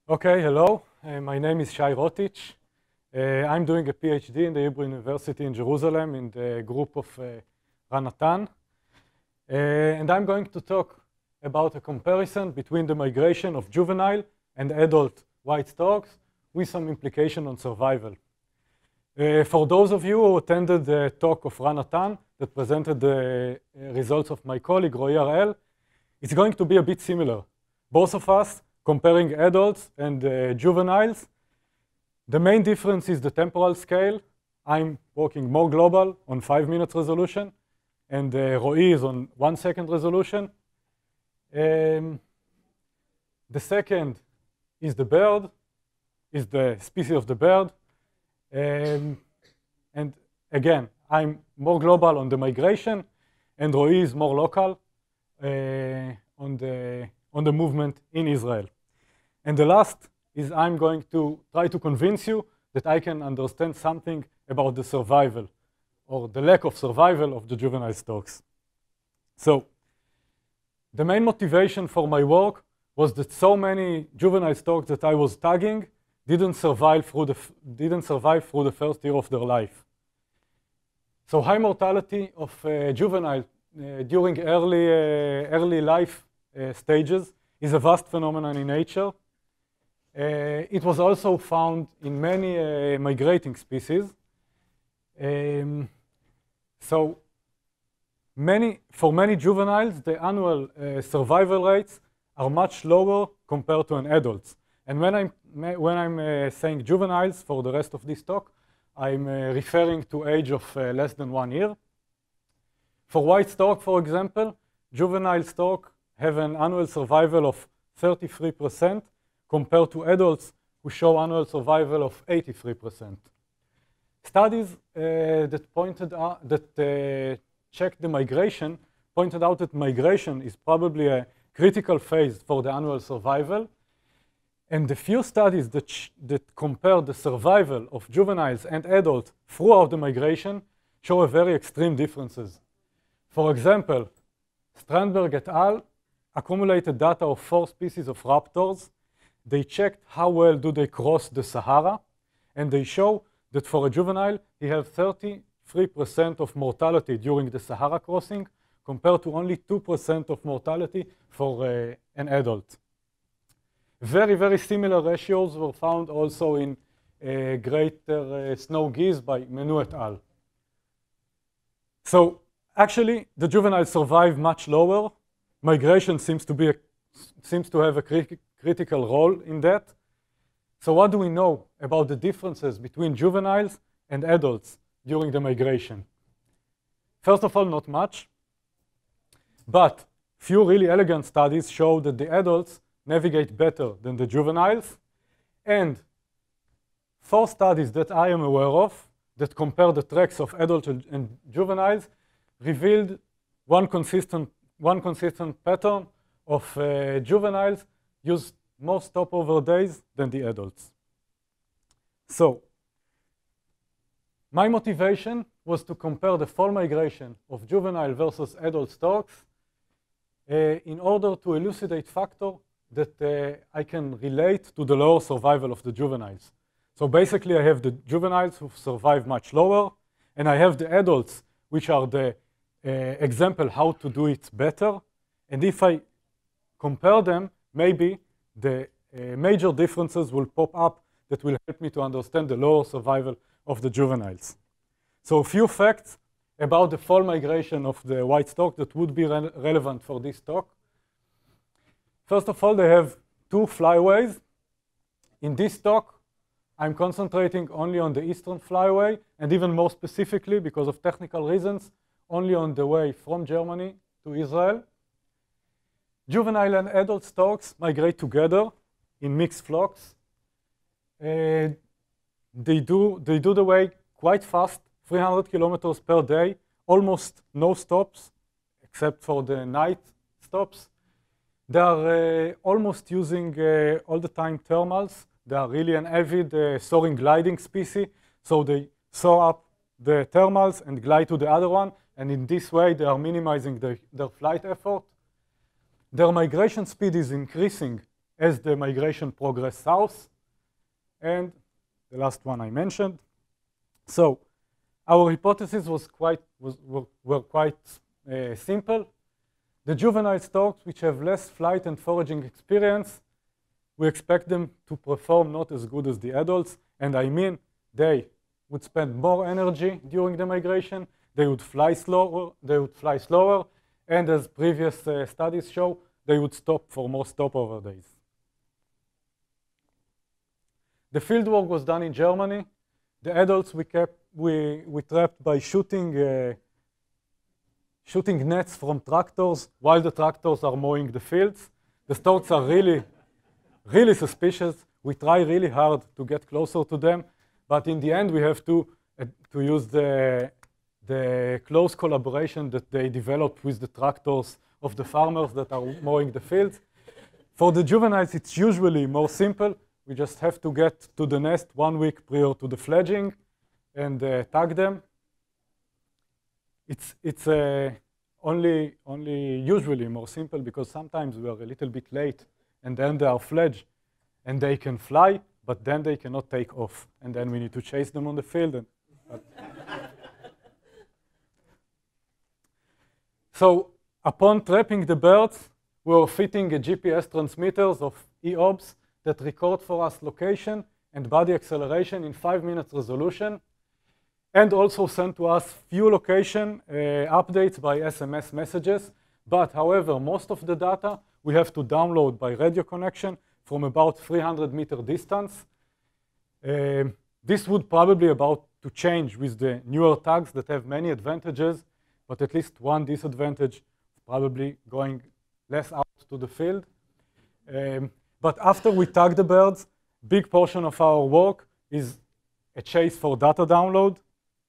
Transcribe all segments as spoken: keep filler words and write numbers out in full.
Okay, hello. Uh, my name is Shay Rotics. Uh, I'm doing a PhD in the Hebrew University in Jerusalem in the group of uh, Ranatan. Uh, and I'm going to talk about a comparison between the migration of juvenile and adult white storks with some implication on survival. Uh, for those of you who attended the talk of Ranatan that presented the uh, results of my colleague Rotics S, it's going to be a bit similar. Both of us comparing adults and uh, juveniles. The main difference is the temporal scale. I'm working more global on five minutes resolution, and uh, Roy is on one second resolution. Um, the second is the bird, is the species of the bird. Um, and again, I'm more global on the migration, and Roy is more local uh, on, the, on the movement in Israel. And the last is I'm going to try to convince you that I can understand something about the survival or the lack of survival of the juvenile storks. So the main motivation for my work was that so many juvenile storks that I was tagging didn't survive through the, didn't survive through the first year of their life. So high mortality of uh, juvenile uh, during early, uh, early life uh, stages is a vast phenomenon in nature. Uh, it was also found in many uh, migrating species. Um, so many, for many juveniles, the annual uh, survival rates are much lower compared to an adults. And when I'm, when I'm uh, saying juveniles for the rest of this talk, I'm uh, referring to age of uh, less than one year. For white stork, for example, juvenile stork have an annual survival of thirty-three percent, compared to adults who show annual survival of eighty-three percent. Studies uh, that pointed out, that uh, checked the migration pointed out that migration is probably a critical phase for the annual survival. And the few studies that, that compare the survival of juveniles and adults throughout the migration show a very extreme differences. For example, Strandberg et al. Accumulated data of four species of raptors. They checked how well do they cross the Sahara, and they show that for a juvenile, he has thirty-three percent of mortality during the Sahara crossing, compared to only two percent of mortality for uh, an adult. Very, very similar ratios were found also in uh, greater uh, snow geese by Menu et al. So actually, the juveniles survive much lower. Migration seems to, be a, seems to have a cri critical role in that. So what do we know about the differences between juveniles and adults during the migration? First of all, not much. But few really elegant studies show that the adults navigate better than the juveniles. And four studies that I am aware of that compare the tracks of adults and juveniles revealed one consistent, one consistent pattern of uh, juveniles use more stopover days than the adults. So my motivation was to compare the fall migration of juvenile versus adult storks uh, in order to elucidate factor that uh, I can relate to the lower survival of the juveniles. So basically I have the juveniles who survive much lower, and I have the adults, which are the uh, example how to do it better. And if I compare them, maybe the uh, major differences will pop up that will help me to understand the lower survival of the juveniles. So a few facts about the fall migration of the white stork that would be re relevant for this talk. First of all, they have two flyways. In this talk, I'm concentrating only on the eastern flyway, and even more specifically, because of technical reasons, only on the way from Germany to Israel. Juvenile and adult storks migrate together in mixed flocks. Uh, they, do, they do the way quite fast, three hundred kilometers per day, almost no stops, except for the night stops. They are uh, almost using uh, all the time thermals. They are really an avid uh, soaring gliding species, so they soar up the thermals and glide to the other one, and in this way they are minimizing the, their flight effort. Their migration speed is increasing as the migration progress south. And the last one I mentioned. So our hypothesis was quite, was, were, were quite uh, simple. The juvenile storks, which have less flight and foraging experience, we expect them to perform not as good as the adults. And I mean, they would spend more energy during the migration, they would fly slower, they would fly slower, and as previous uh, studies show, they would stop for more stopover days. The fieldwork was done in Germany. The adults we kept, we, we trapped by shooting, uh, shooting nets from tractors while the tractors are mowing the fields. The storks are really, really suspicious. We try really hard to get closer to them, but in the end we have to, uh, to use the, the close collaboration that they developed with the tractors of the farmers that are mowing the fields. For the juveniles, it's usually more simple. We just have to get to the nest one week prior to the fledging and uh, tag them. It's, it's uh, only, only usually more simple because sometimes we are a little bit late and then they are fledged and they can fly, but then they cannot take off. And then we need to chase them on the field. And, uh. So upon trapping the birds, we were fitting a G P S transmitters of E O B S that record for us location and body acceleration in five minutes resolution, and also send to us few location uh, updates by S M S messages. But however, most of the data we have to download by radio connection from about three hundred meter distance. Uh, this would probably about to change with the newer tags that have many advantages, but at least one disadvantage, probably going less out to the field. Um, But after we tag the birds, big portion of our work is a chase for data download.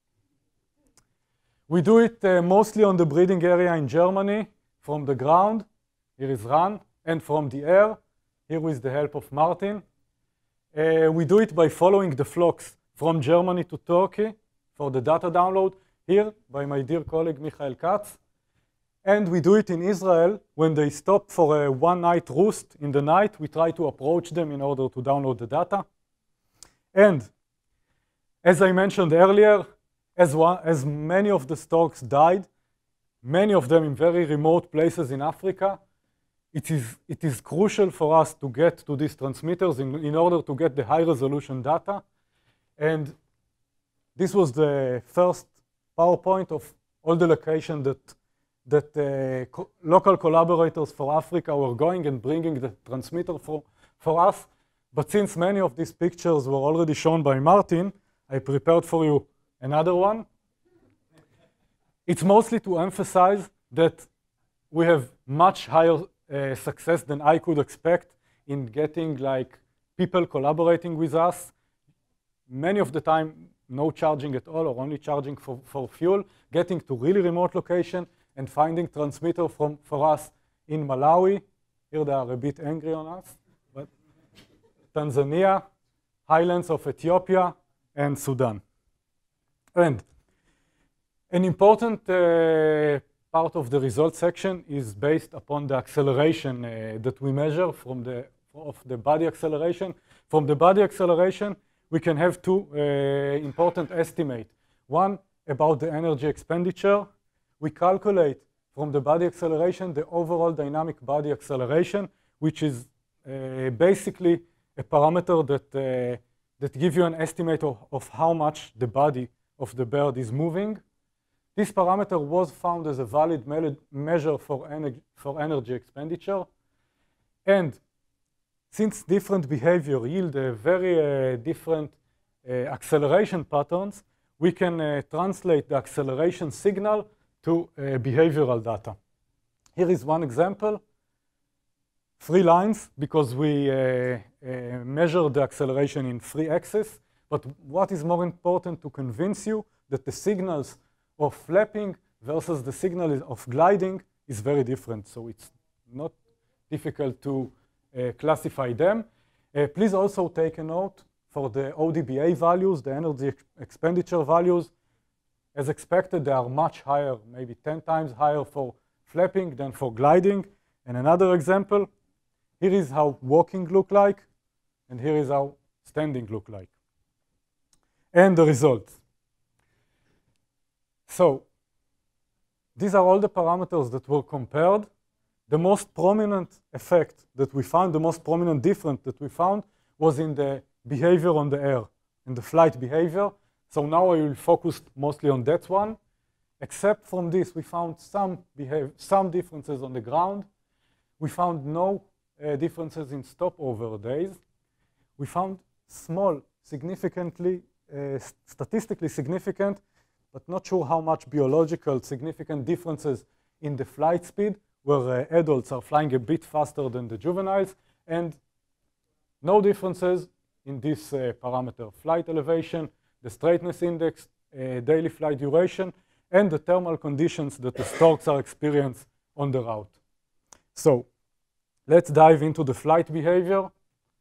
We do it uh, mostly on the breeding area in Germany, from the ground, here is Ran, and from the air, here with the help of Martin. Uh, we do it by following the flocks from Germany to Turkey for the data download, here by my dear colleague Michael Kaatz. And we do it in Israel when they stop for a one-night roost in the night. We try to approach them in order to download the data. And as I mentioned earlier, as, one, as many of the storks died, many of them in very remote places in Africa, it is, it is crucial for us to get to these transmitters in, in order to get the high-resolution data. And this was the first PowerPoint of all the locations that that uh, co local collaborators for Africa were going and bringing the transmitter for, for us. But since many of these pictures were already shown by Martin, I prepared for you another one. It's mostly to emphasize that we have much higher uh, success than I could expect in getting like people collaborating with us. Many of the time, no charging at all or only charging for, for fuel, getting to really remote location, and finding transmitter from, for us in Malawi. Here they are a bit angry on us, but Tanzania, highlands of Ethiopia, and Sudan. And an important uh, part of the results section is based upon the acceleration uh, that we measure from the, of the body acceleration. From the body acceleration, we can have two uh, important estimates. One about the energy expenditure. We calculate from the body acceleration the overall dynamic body acceleration, which is uh, basically a parameter that, uh, that gives you an estimate of, of how much the body of the bird is moving. This parameter was found as a valid me measure for, ener for energy expenditure. And since different behavior yield a very uh, different uh, acceleration patterns, we can uh, translate the acceleration signal to uh, behavioral data. Here is one example. Three lines, because we uh, uh, measure the acceleration in three axes. But what is more important to convince you that the signals of flapping versus the signal of gliding is very different. So it's not difficult to uh, classify them. Uh, please also take a note for the O D B A values, the energy ex expenditure values. As expected, they are much higher, maybe ten times higher for flapping than for gliding. And another example, Here is how walking look like, and here is how standing look like. And the results. So these are all the parameters that were compared. The most prominent effect that we found, the most prominent difference that we found was in the behavior on the air, in the flight behavior. So now I will focus mostly on that one. Except from this, we found some, behave some differences on the ground. We found no uh, differences in stopover days. We found small, significantly, uh, statistically significant, but not sure how much biological significant differences in the flight speed, where uh, adults are flying a bit faster than the juveniles, and no differences in this uh, parameter, flight elevation, the straightness index, uh, daily flight duration, and the thermal conditions that the storks are experiencing on the route. So let's dive into the flight behavior.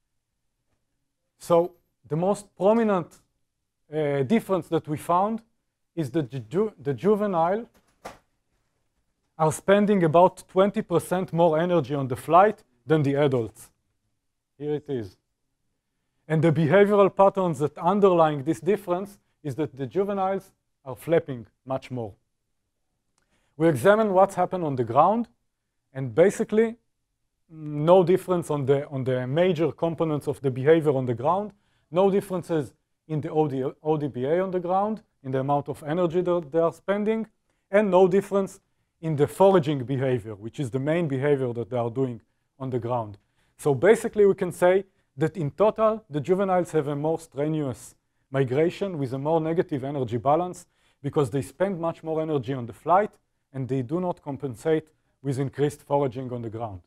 So the most prominent uh, difference that we found is that the, ju the juvenile are spending about twenty percent more energy on the flight than the adults. Here it is. And the behavioral patterns that underlying this difference is that the juveniles are flapping much more. We examine what's happened on the ground, and basically no difference on the, on the major components of the behavior on the ground, no differences in the O D B A on the ground, in the amount of energy that they are spending, and no difference in the foraging behavior, which is the main behavior that they are doing on the ground. So basically we can say that in total, the juveniles have a more strenuous migration with a more negative energy balance because they spend much more energy on the flight and they do not compensate with increased foraging on the ground.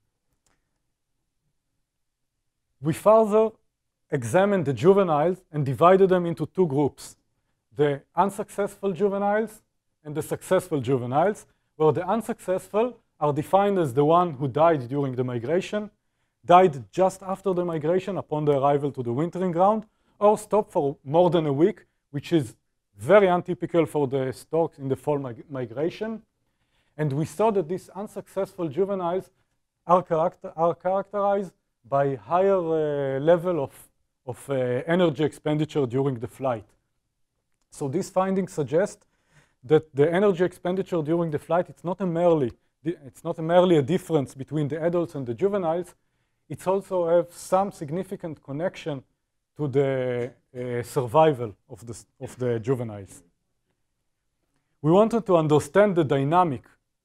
We further examined the juveniles and divided them into two groups, the unsuccessful juveniles and the successful juveniles, where the unsuccessful are defined as the one who died during the migration, died just after the migration upon the arrival to the wintering ground, or stopped for more than a week, which is very untypical for the storks in the fall mig migration. And we saw that these unsuccessful juveniles are, character are characterized by higher uh, level of, of uh, energy expenditure during the flight. So these findings suggest that the energy expenditure during the flight, it's not a merely, it's not a merely a difference between the adults and the juveniles. It's also have some significant connection to the uh, survival of the, of the juveniles. We wanted to understand the dynamic.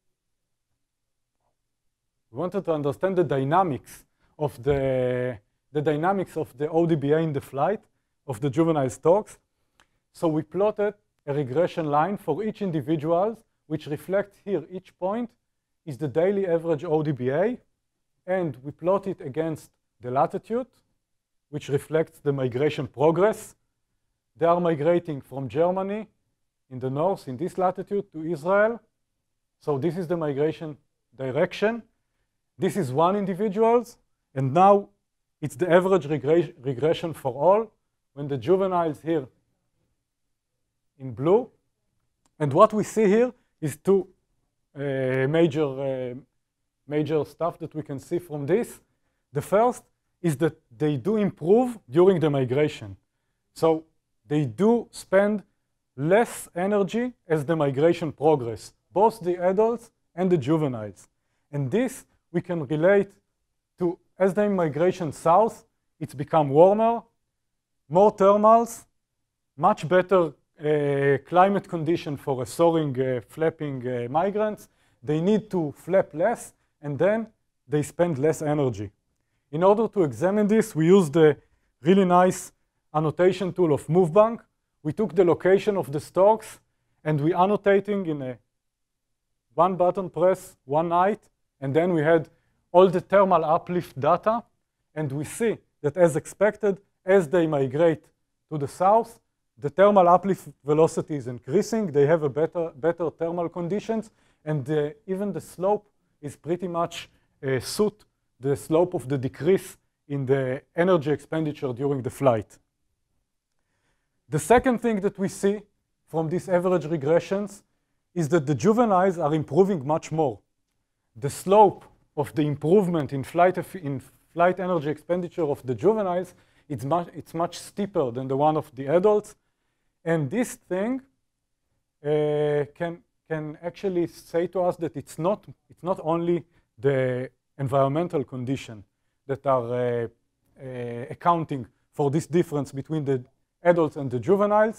We wanted to understand the dynamics of the, the dynamics of the O D B A in the flight of the juvenile storks. So we plotted a regression line for each individual, which reflects here each point is the daily average O D B A, and we plot it against the latitude, which reflects the migration progress. They are migrating from Germany in the north, in this latitude, to Israel. So this is the migration direction. This is one individual, and now it's the average regre regression for all, when the juveniles here in blue. And what we see here is two uh, major, uh, major stuff that we can see from this. The first is that they do improve during the migration. So they do spend less energy as the migration progresses, both the adults and the juveniles. And this we can relate to, as the migration south, it's become warmer, more thermals, much better uh, climate condition for a soaring, uh, flapping uh, migrants. They need to flap less, and then they spend less energy. In order to examine this, we used the really nice annotation tool of MoveBank. We took the location of the storks, and we annotating in a one button press, one night, and then we had all the thermal uplift data, and we see that as expected, as they migrate to the south, the thermal uplift velocity is increasing. They have a better, better thermal conditions, and the, even the slope is pretty much uh, suit the slope of the decrease in the energy expenditure during the flight. The second thing that we see from these average regressions is that the juveniles are improving much more. The slope of the improvement in flight, in flight energy expenditure of the juveniles, it's much, it's much steeper than the one of the adults. And this thing uh, can, can actually say to us that it's not, it's not only the environmental condition that are uh, uh, accounting for this difference between the adults and the juveniles.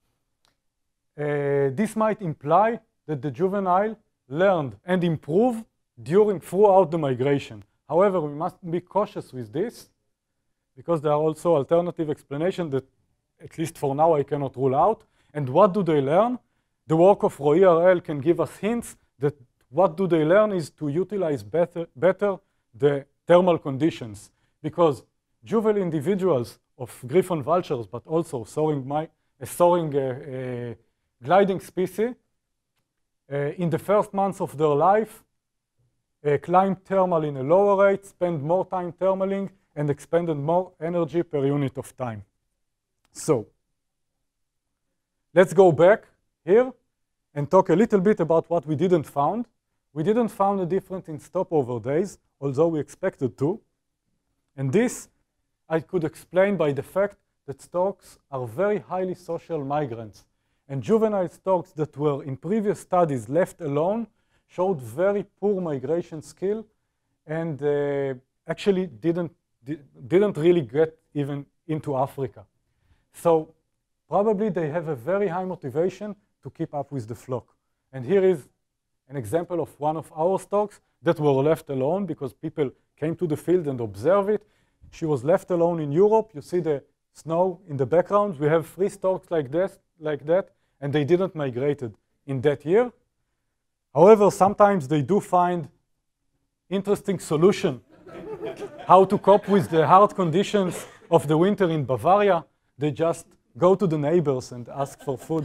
Uh, this might imply that the juvenile learned and improved during, throughout the migration. However, we must be cautious with this because there are also alternative explanations that, at least for now, I cannot rule out. And what do they learn? The work of Roy R L can give us hints that what do they learn is to utilize better, better the thermal conditions, because juvenile individuals of griffon vultures, but also soaring, my, uh, soaring uh, uh, gliding species, uh, in the first months of their life, uh, climbed thermal in a lower rate, spent more time thermaling, and expended more energy per unit of time. So, let's go back here and talk a little bit about what we didn't found. We didn't found a difference in stopover days, although we expected to. And this I could explain by the fact that storks are very highly social migrants. And juvenile storks that were in previous studies left alone showed very poor migration skill and uh, actually didn't, di didn't really get even into Africa. So probably they have a very high motivation to keep up with the flock. And here is an example of one of our storks that were left alone because people came to the field and observed it. She was left alone in Europe. You see the snow in the background. We have three storks like this, like that, and they didn't migrated in that year. However, sometimes they do find interesting solution how to cope with the hard conditions of the winter in Bavaria. They just go to the neighbors and ask for food.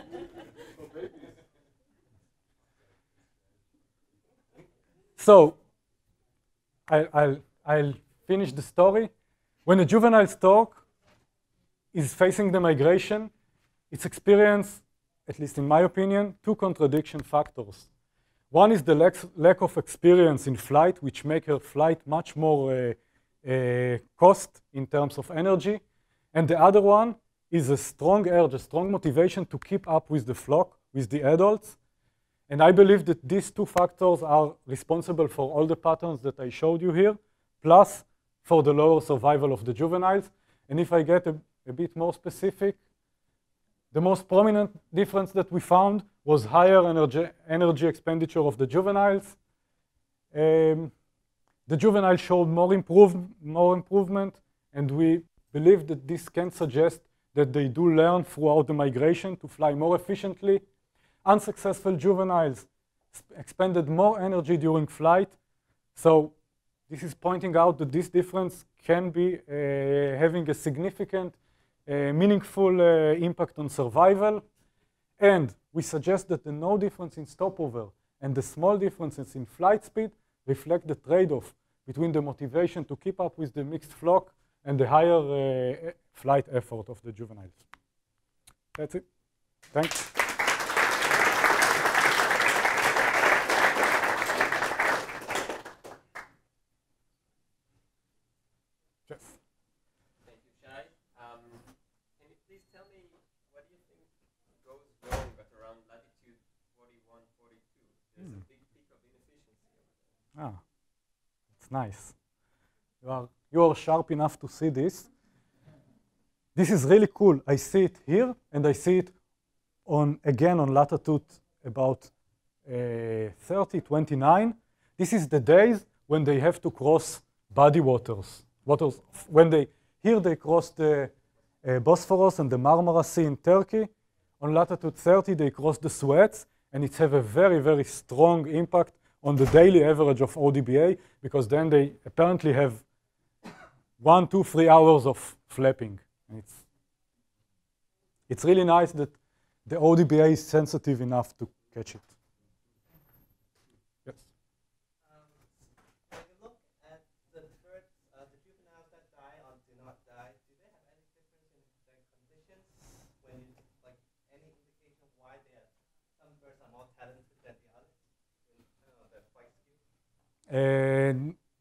So I, I'll, I'll finish the story. When a juvenile stork is facing the migration, it's experienced, at least in my opinion, two contradiction factors. One is the lack, lack of experience in flight, which make her flight much more uh, uh, cost in terms of energy. And the other one is a strong urge, a strong motivation to keep up with the flock, with the adults. And I believe that these two factors are responsible for all the patterns that I showed you here, plus for the lower survival of the juveniles. And if I get a, a bit more specific, the most prominent difference that we found was higher energy, energy expenditure of the juveniles. Um, the juveniles showed more, improve, more improvement, and we believe that this can suggest that they do learn throughout the migration to fly more efficiently. Unsuccessful juveniles expended more energy during flight. So this is pointing out that this difference can be uh, having a significant, uh, meaningful uh, impact on survival. And we suggest that the no difference in stopover and the small differences in flight speed reflect the trade-off between the motivation to keep up with the mixed flock and the higher uh, flight effort of the juveniles. That's it. Thanks. Ah, it's nice. You are, you are sharp enough to see this. This is really cool. I see it here, and I see it on again on latitude about uh, thirty, twenty-nine. This is the days when they have to cross body waters. Waters when they here they cross the uh, Bosphorus and the Marmara Sea in Turkey. On latitude thirty, they cross the Suez, and it has a very, very strong impact on the daily average of O D B A, because then they apparently have one, two, three hours of flapping. And it's, it's really nice that the O D B A is sensitive enough to catch it. Yes? Um, when you look at the birds, uh, the juveniles that die or do not die, do they have any difference in their conditions? When you, like, any indication of why they are, some birds are more talented than the others? Uh, Uh,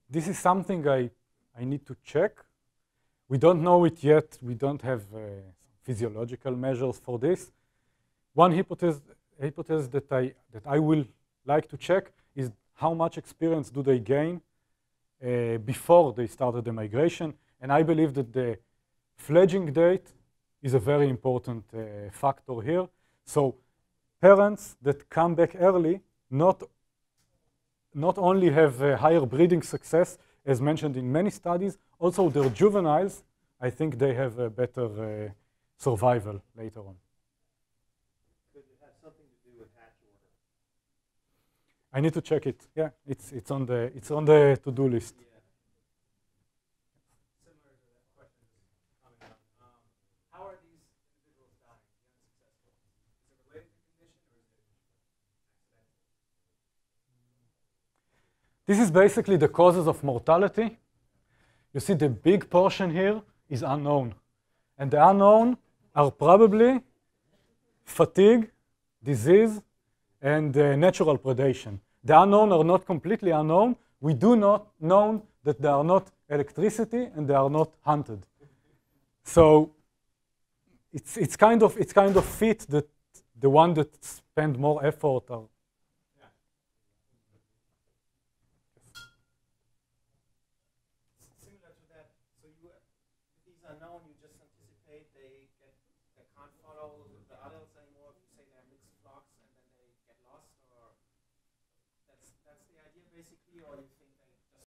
this is something I, I need to check. We don't know it yet. We don't have uh, physiological measures for this. One hypothesis, hypothesis that, I, that I will like to check is how much experience do they gain uh, before they started the migration. And I believe that the fledging date is a very important uh, factor here. So parents that come back early not, not only have a higher breeding success, as mentioned in many studies, also their juveniles, I think they have a better uh, survival later on. Could it have something to do with hatch order? I need to check it. Yeah, it's, it's on the, it's on the to-do list. Yeah. Similar to that question coming up. Um, how are these individuals dying, the unsuccessful? Is it related to condition or is it accidental? This is basically the causes of mortality. You see the big portion here is unknown. And the unknown are probably fatigue, disease, and uh, natural predation. The unknown are not completely unknown. We do not know that they are not electricity and they are not hunted. So it's, it's, kind of, it's kind of fit that the one that spend more effort are unknown, you just anticipate they get they can't follow the adults anymore. If you say they're mixed flocks and then they get lost, or that's that's the idea basically, or you